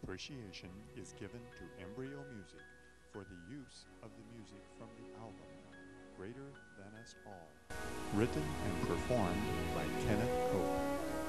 appreciation is given to Embryo Music for the use of the music from the album Greater Than Us All, written and performed by Kenneth Cope.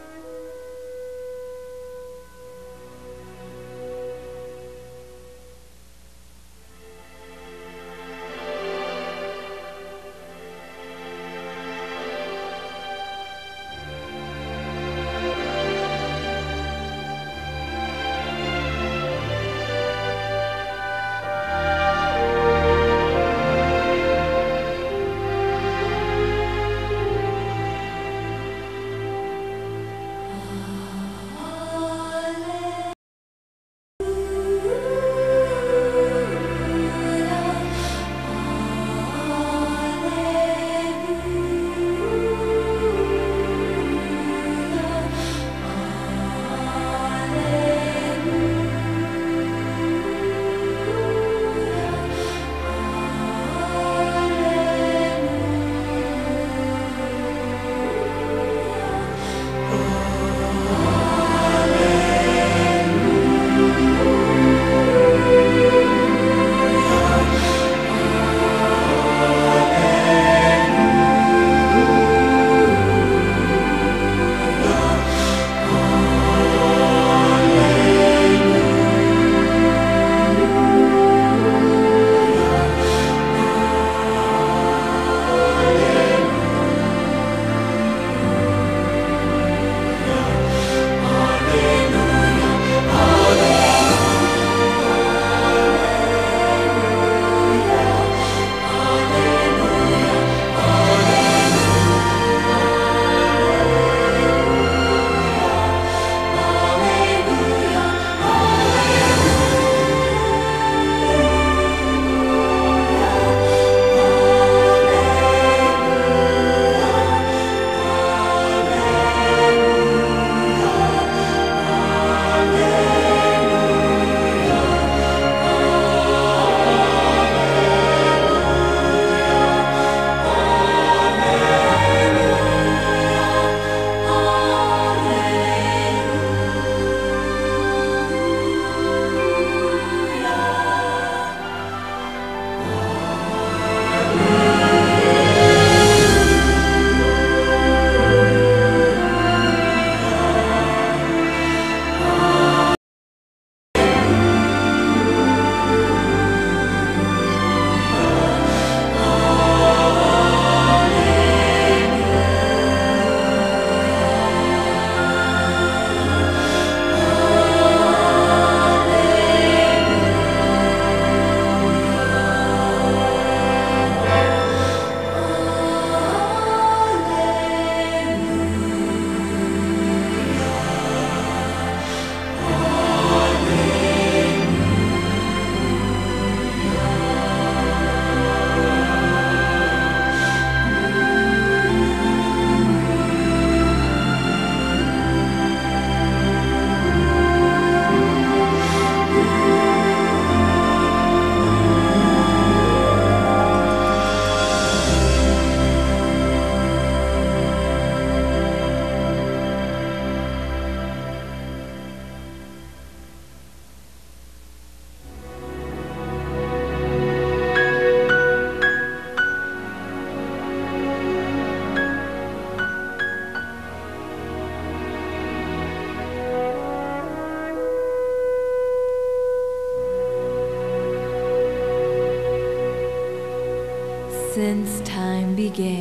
Since time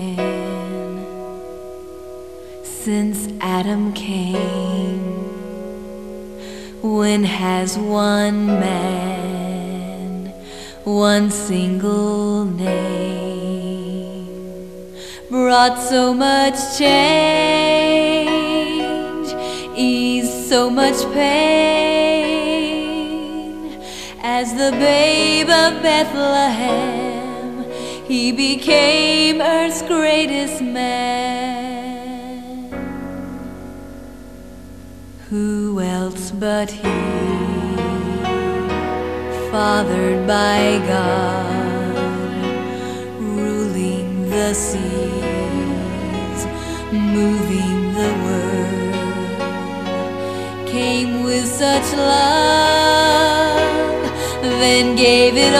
began, since Adam came, when has one man, one single name, brought so much change, eased so much pain, as the babe of Bethlehem? He became earth's greatest man. Who else but he, fathered by God, ruling the seas, moving the world, came with such love, then gave it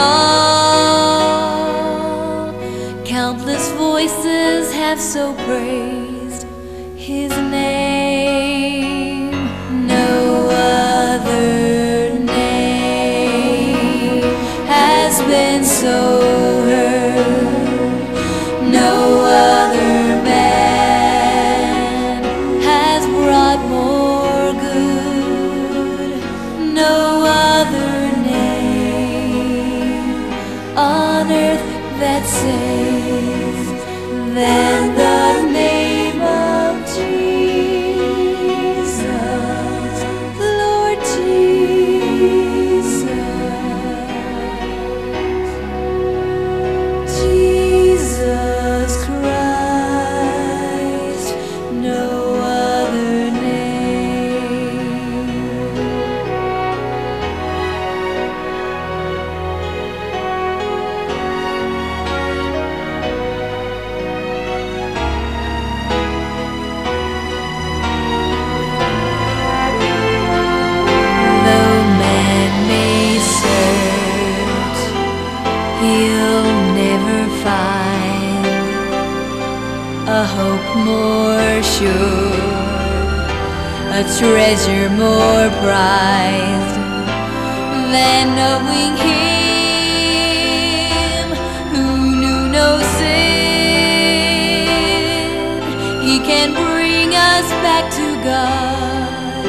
all. Countless voices have so praised His name. No other name has been so heard. No other man has brought more good. No other name on earth that saves than the name of Jesus, Lord Jesus. Jesus Christ, no other name. Though man may search, he'll never find a hope more sure, a treasure more prized than knowing Him who knew no sin. He can bring us back to God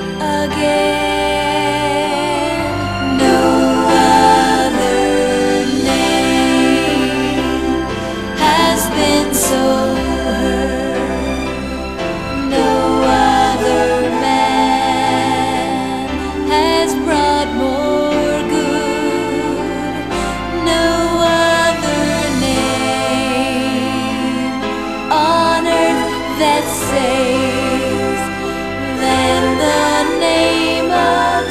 again. No other name has been so heard. No other man has brought more good. No other name on earth that saves than the name of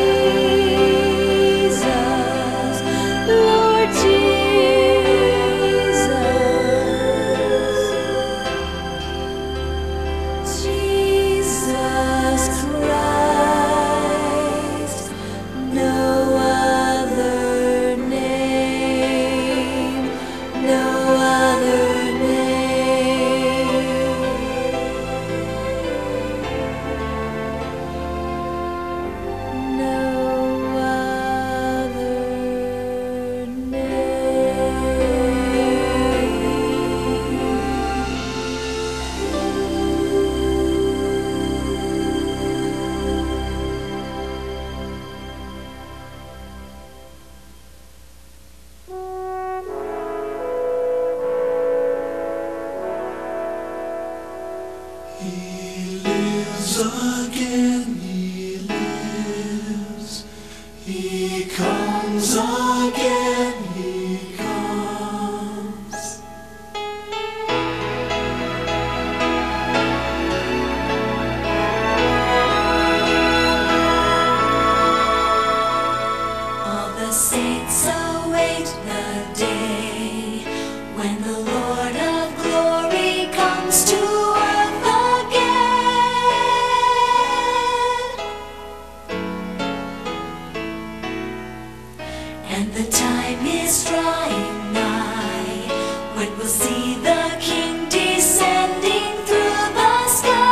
Jesus, Lord Jesus. Jesus Christ, no other name, no other name. No other He lives again, He lives. He comes again, He comes. All the saints await the day when the Lord of glory comes to earth again. And the time is drawing nigh when we'll see the King descending through the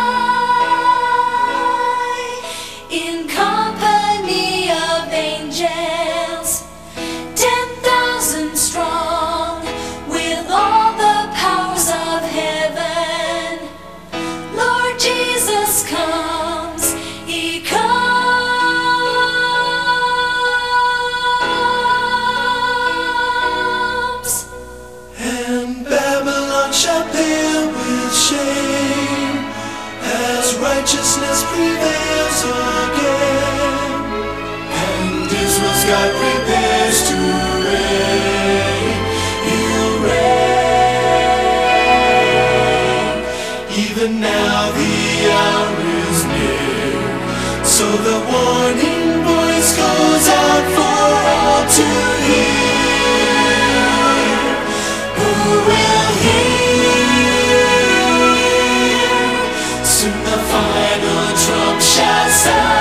sky in company of angels, 10,000 strong, with all the powers of heaven. Lord Jesus comes, He comes. And Babylon shall pale with shame as righteousness prevails again. And Israel's God prepares to reign. He'll reign. Even now the hour is near, so the warning voice goes out for all to hear. Who will hear? Soon the final trump shall sound.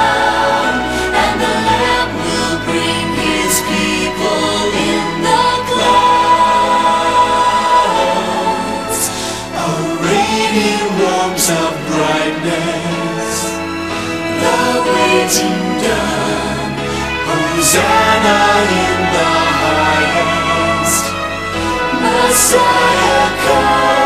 getting done. Hosanna in the highest. Messiah come.